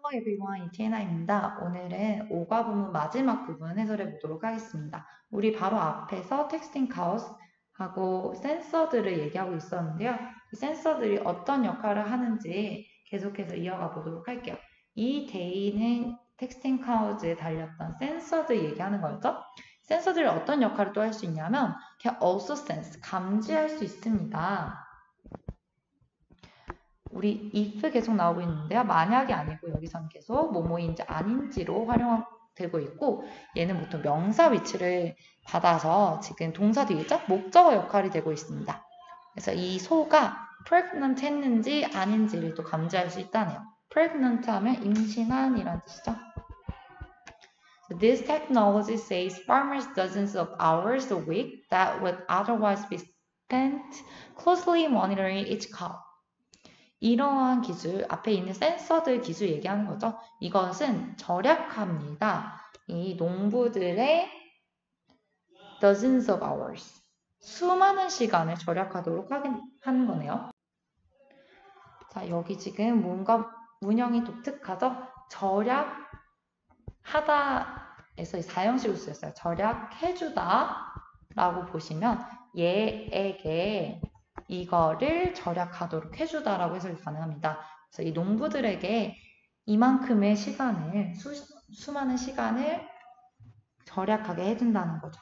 everyone, 이티에나입니다. 오늘은 오가 부문 마지막 부분 해설해 보도록 하겠습니다. 우리 바로 앞에서 텍스팅 카우스하고 센서들을 얘기하고 있었는데요. 이 센서들이 어떤 역할을 하는지 계속해서 이어가 보도록 할게요. 이 데이는 텍스팅 카우스에 달렸던 센서들 얘기하는 거였죠. 센서들이 어떤 역할을 또 할 수 있냐면 can also sense, 감지할 수 있습니다. 우리 if 계속 나오고 있는데요. 만약이 아니고 여기서는 계속 뭐뭐인지 아닌지로 활용되고 있고 얘는 보통 명사 위치를 받아서 지금 동사 뒤에죠? 목적어 역할이 되고 있습니다. 그래서 이 소가 pregnant 했는지 아닌지를 또 감지할 수 있다네요. pregnant 하면 임신한이란 뜻이죠. So this technology saves farmers dozens of hours a week that would otherwise be spent closely monitoring each cow. 이러한 기술, 앞에 있는 센서들 기술 얘기하는 거죠. 이것은 절약합니다. 이 농부들의 dozens of hours, 수많은 시간을 절약하도록 하는 거네요. 자, 여기 지금 뭔가 문형이 독특하죠? 절약하다에서 사형식으로 쓰였어요. 절약해주다 라고 보시면 얘에게 이거를 절약하도록 해주다라고 해석이 가능합니다. 그래서 이 농부들에게 이만큼의 시간을, 수많은 시간을 절약하게 해준다는 거죠.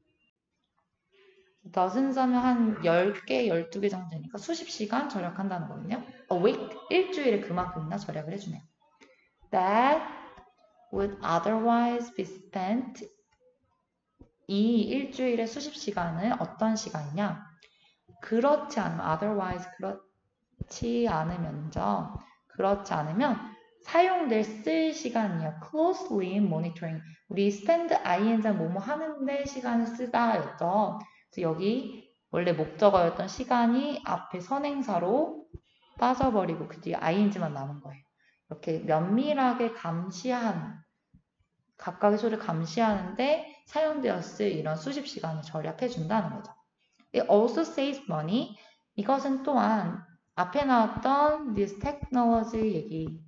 dozens 하면 한 10개, 12개 정도 되니까 수십 시간 절약한다는 거거든요. A week, 일주일에 그만큼이나 절약을 해주네요. That would otherwise be spent, 이 일주일에 수십 시간은 어떤 시간이냐? 그렇지 않으면 otherwise 그렇지 않으면죠. 그렇지 않으면 사용될 쓸 시간이요. closely monitoring. 우리 spend ing 뭐뭐 하는데 시간을 쓰다였죠. 그래서 여기 원래 목적어였던 시간이 앞에 선행사로 빠져버리고 그 뒤에 ing만 남은 거예요. 이렇게 면밀하게 감시한 각각의 소리를 감시하는데 사용되었을 이런 수십 시간을 절약해 준다는 거죠. It also saves money. 이것은 또한 앞에 나왔던 this technology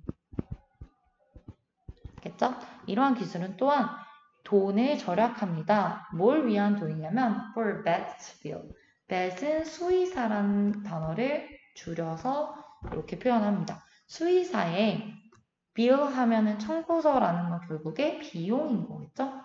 얘기겠죠? 이러한 기술은 또한 돈을 절약합니다. 뭘 위한 돈이냐면 for bet's bill. bet은 수의사라는 단어를 줄여서 이렇게 표현합니다. 수의사에 bill 하면은 청구서라는 건 결국에 비용인 거겠죠?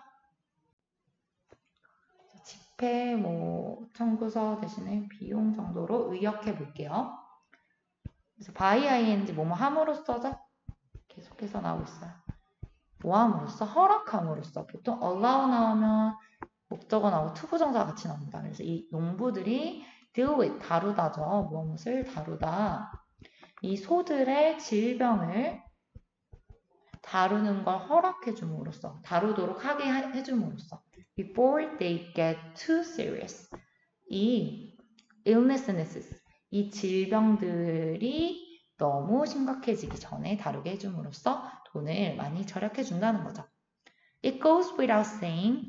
집회, 청구서 대신에 비용 정도로 의역해 볼게요. 그래서 by ing 뭐뭐 함으로써죠? 계속해서 나오고 있어요. 뭐 함으로써? 허락함으로써. 보통 allow 나오면 목적어 나오고 투부정사가 같이 나옵니다. 그래서 이 농부들이 deal with, 다루다죠. 무엇을 다루다. 이 소들의 질병을 다루는 걸 허락해 줌으로써, 다루도록 하게 해줌으로써 before they get too serious. 이 illnesses, 이 질병들이 너무 심각해지기 전에 다루게 해줌으로써 돈을 많이 절약해 준다는 거죠. It goes without saying.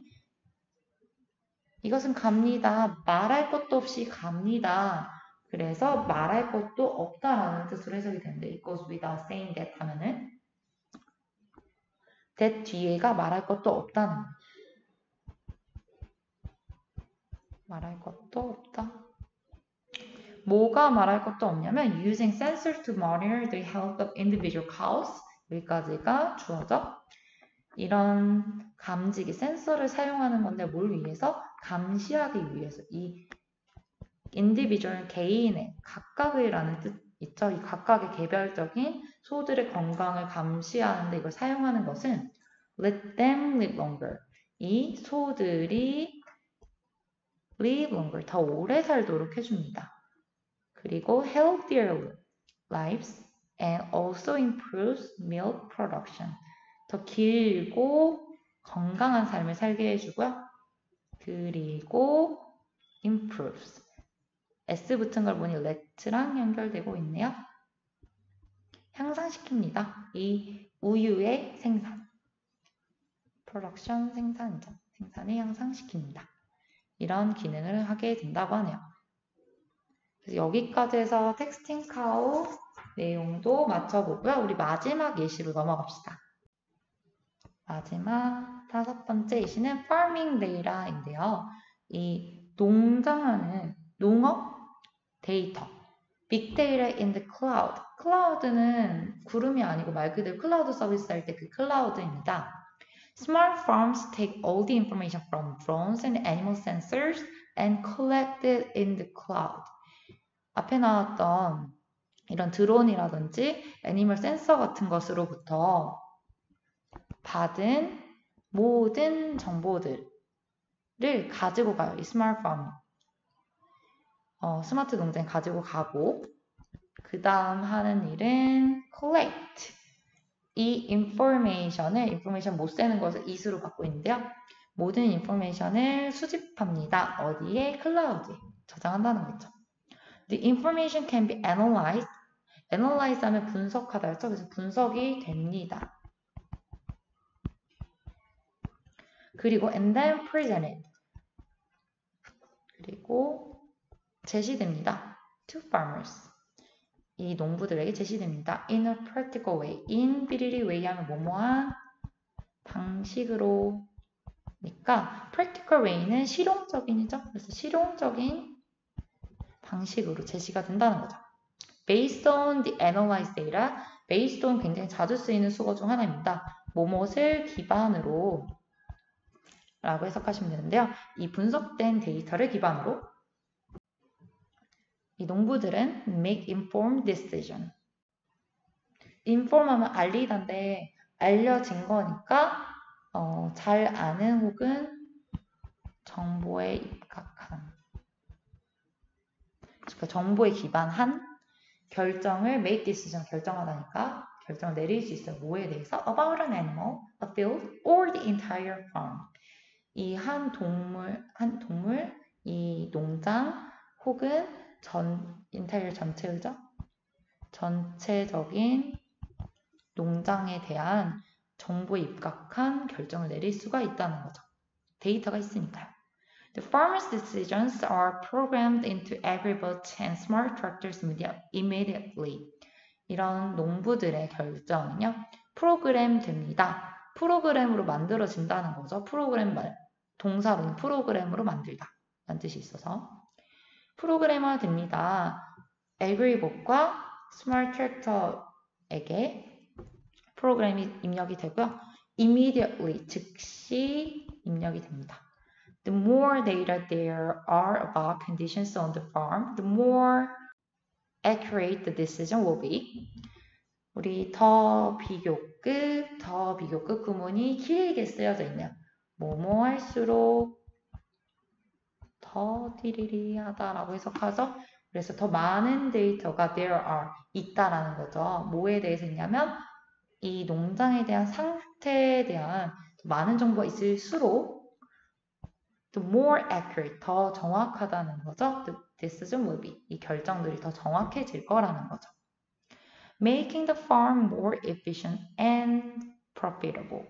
이것은 갑니다. 말할 것도 없이 갑니다. 그래서 말할 것도 없다라는 뜻으로 해석이 되는데 it goes without saying that 하면은 that 뒤에가 말할 것도 없다는 거예요. 말할 것도 없다. 뭐가 말할 것도 없냐면 using sensors to monitor the health of individual cows. 여기까지가 주어져. 이런 감지기, 센서를 사용하는 건데 뭘 위해서? 감시하기 위해서. 이 individual, 개인의, 각각의라는 뜻 있죠. 이 각각의 개별적인 소들의 건강을 감시하는데 이걸 사용하는 것은 let them live longer. 이 소들이 live longer, 더 오래 살도록 해줍니다. 그리고 healthier lives and also improves milk production. 더 길고 건강한 삶을 살게 해주고요. 그리고 improves. S 붙은 걸 보니 let랑 연결되고 있네요. 향상시킵니다. 이 우유의 생산. production 생산이죠. 생산을 향상시킵니다. 이런 기능을 하게 된다고 하네요. 그래서 여기까지 해서 텍스팅 카우 내용도 맞춰보고요. 우리 마지막 예시로 넘어갑시다. 마지막 5번째 예시는 farming data인데요. 이 농장하는 농업 데이터, big data in the cloud. cloud는 구름이 아니고 말 그대로 클라우드 서비스 할 때 그 클라우드입니다. Smart farms take all the information from drones and animal sensors and collect it in the cloud. 앞에 나왔던 이런 드론이라든지 애니멀 센서 같은 것으로부터 받은 모든 정보들을 가지고 가요. 이 스마트 팜. 스마트 농장에 가지고 가고 그 다음 하는 일은 collect. 이 인포메이션 못 세는 것을 이수로 갖고 있는데요. 모든 인포메이션을 수집합니다. 어디에? 클라우드에 저장한다는 거죠. The information can be analyzed. analyze 하면 분석하다 했죠. 그래서 분석이 됩니다. 그리고 and then presented. 그리고 제시됩니다. to farmers. 이 농부들에게 제시됩니다. in a practical way. in 비리리 way 하면 뭐뭐한 방식으로 니까 practical way는 실용적인이죠. 그래서 실용적인 방식으로 제시가 된다는 거죠. based on the analyzed data. based on 굉장히 자주 쓰이는 수거 중 하나입니다. 뭐뭇을 기반으로 라고 해석하시면 되는데요. 이 분석된 데이터를 기반으로 이 농부들은 make informed decision. inform 하면 알리다인데 알려진 거니까 잘 아는 혹은 정보에 입각한 그러니까 정보에 기반한 결정을 make decision 결정하다니까 결정을 내릴 수 있어요. 뭐에 대해서? about an animal, a field, or the entire farm. 이 한 동물, 이 농장 혹은 entire 전체죠. 전체적인 농장에 대한 정보에 입각한 결정을 내릴 수가 있다는 거죠. 데이터가 있으니까요. The farmers' decisions are programmed into agribots and smart tractors immediately. 이런 농부들의 결정은요, 프로그램 됩니다. 프로그램으로 만들어진다는 거죠. 프로그램 동사로는 프로그램으로 만들다 라는 뜻이 있어서 프로그래머 됩니다. 에그리봇과 스마트 트랙터에게 프로그램이 입력이 되고요. immediately, 즉시 입력이 됩니다. The more data there are about conditions on the farm, the more accurate the decision will be. 우리 더 비교급 구문이 길게 쓰여져 있네요. 뭐뭐 할수록 더 디리리하다라고 해석하죠. 그래서 더 많은 데이터가 there are 있다라는 거죠. 뭐에 대해서 있냐면 이 농장에 대한 상태에 대한 더 많은 정보가 있을수록 the more accurate, 더 정확하다는 거죠. The decision will be. 이 결정들이 더 정확해질 거라는 거죠. Making the farm more efficient and profitable.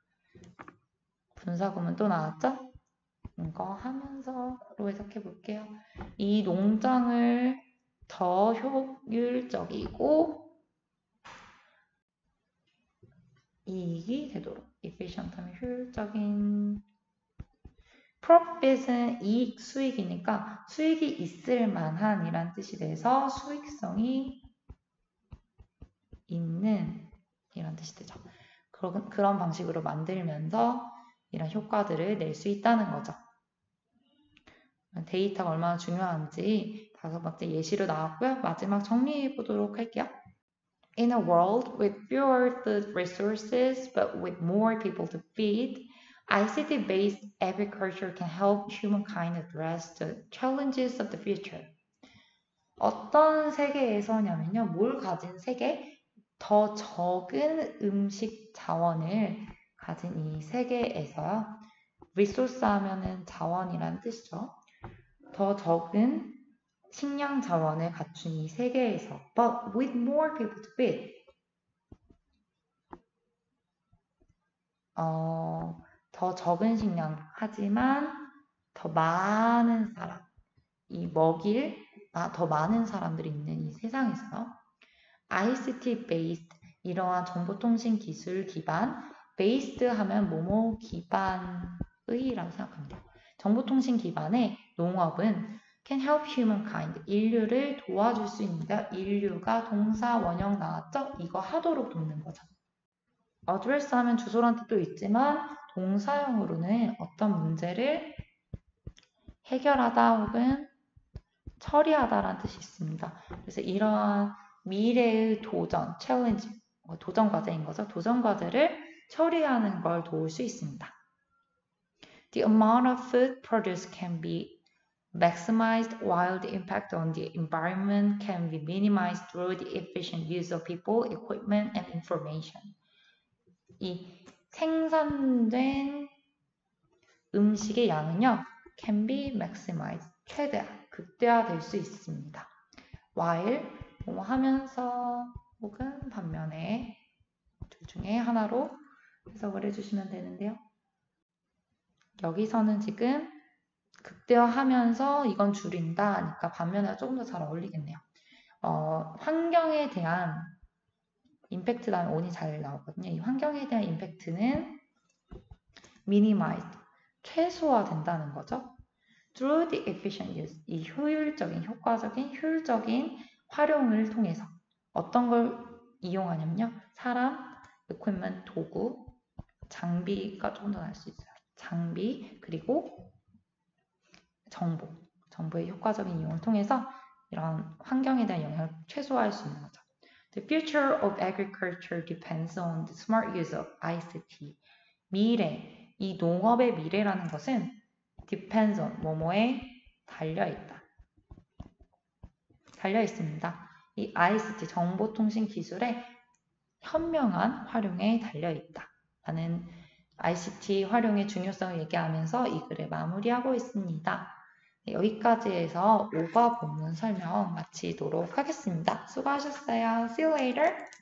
분사구문 또 나왔죠? 이거 하면서로 해석해 볼게요. 이 농장을 더 효율적이고 이익이 되도록 efficient 하면 효율적인 profit은 이익, 수익이니까 수익이 있을 만한 이란 뜻이 돼서 수익성이 있는 이란 뜻이 되죠. 그런 방식으로 만들면서 이런 효과들을 낼 수 있다는 거죠. 데이터가 얼마나 중요한지 5번째 예시로 나왔고요. 마지막 정리해 보도록 할게요. In a world with fewer food resources but with more people to feed, ICT-based agriculture can help humankind address the challenges of the future. 어떤 세계에서냐면요. 뭘 가진 세계? 더 적은 음식 자원을 가진 이 세계에서요. 리소스 하면은 자원이란 뜻이죠. 더 적은 식량 자원을 갖춘 이 세계에서 but with more people to feed. 더 적은 식량 하지만 더 많은 사람 이 먹일 더 많은 사람들이 있는 이 세상에서 ICT based 이러한 정보통신 기술 기반 based 하면 뭐뭐 기반의라고 생각하면 돼요. 정보통신 기반의 농업은 can help humankind 인류를 도와줄 수 있는데 인류가 동사 원형 나왔죠? 이거 하도록 돕는 거죠. address 하면 주소란 뜻도 있지만 동사형으로는 어떤 문제를 해결하다 혹은 처리하다라는 뜻이 있습니다. 그래서 이러한 미래의 도전, 챌린지, 도전 과제인 거죠. 도전 과제를 처리하는 걸 도울 수 있습니다. The amount of food produced can be maximized while the impact on the environment can be minimized through the efficient use of people, equipment, and information. 이 생산된 음식의 양은요, can be maximized, 최대화, 극대화될 수 있습니다. while, 뭐뭐 하면서 혹은 반면에 둘 중에 하나로 해석을 해주시면 되는데요. 여기서는 지금 극대화하면서 이건 줄인다 하니까 반면에 조금 더 잘 어울리겠네요. 환경에 대한 임팩트 다음에 on이 잘 나오거든요. 이 환경에 대한 임팩트는 minimized, 최소화된다는 거죠. Through the efficient use, 이 효율적인, 효과적인, 효율적인 활용을 통해서 어떤 걸 이용하냐면요. 사람, equipment, 도구, 장비가 조금 더 나을 수 있어요. 장비, 그리고 정보의 효과적인 이용을 통해서 이런 환경에 대한 영향을 최소화할 수 있는 거죠. The future of agriculture depends on the smart use of ICT. 미래, 이 농업의 미래라는 것은 depends on, 뭐뭐에 달려있다. 달려있습니다. 이 ICT, 정보통신 기술의 현명한 활용에 달려있다. 라는 ICT 활용의 중요성을 얘기하면서 이 글을 마무리하고 있습니다. 네, 여기까지 해서 오바 본문 설명 마치도록 하겠습니다. 수고하셨어요. See you later.